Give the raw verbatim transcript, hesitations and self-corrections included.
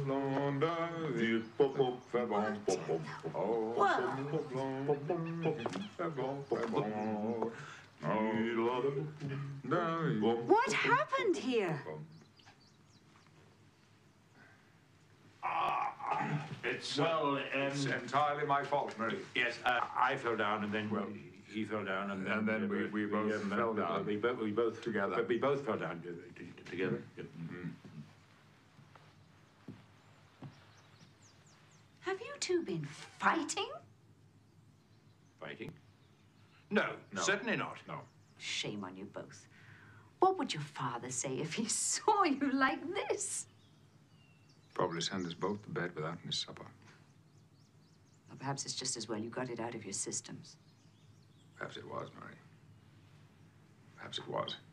What happened here? It's, well, um, it's entirely my fault, Mary. Yes, uh, I fell down, and then well, he fell down, and then, and then we, we, we both um, fell down. We both, we both together. But we both fell down together. Mm-hmm. Have you two been fighting? Fighting? No, no, certainly not. No. Shame on you both. What would your father say if he saw you like this? Probably send us both to bed without any supper. Well, perhaps it's just as well you got it out of your systems. Perhaps it was, Mary. Perhaps it was.